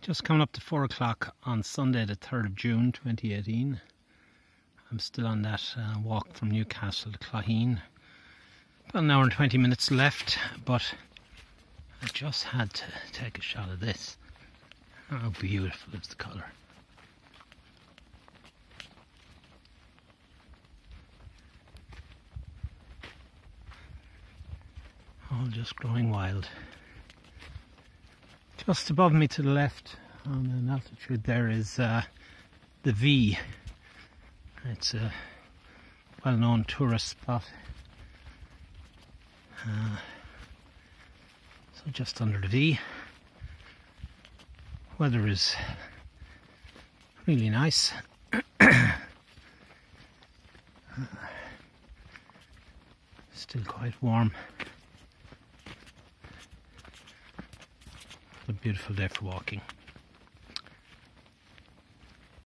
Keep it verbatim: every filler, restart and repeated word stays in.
Just coming up to four o'clock on Sunday the third of June twenty eighteen. I'm still on that uh, walk from Newcastle to Clogheen. About an hour and twenty minutes left, but I just had to take a shot of this. How beautiful is the colour. All just growing wild. Just above me to the left on an altitude there is uh, the V. It's a well-known tourist spot. Uh, so just under the V. Weather is really nice. uh, still quite warm. A beautiful day for walking.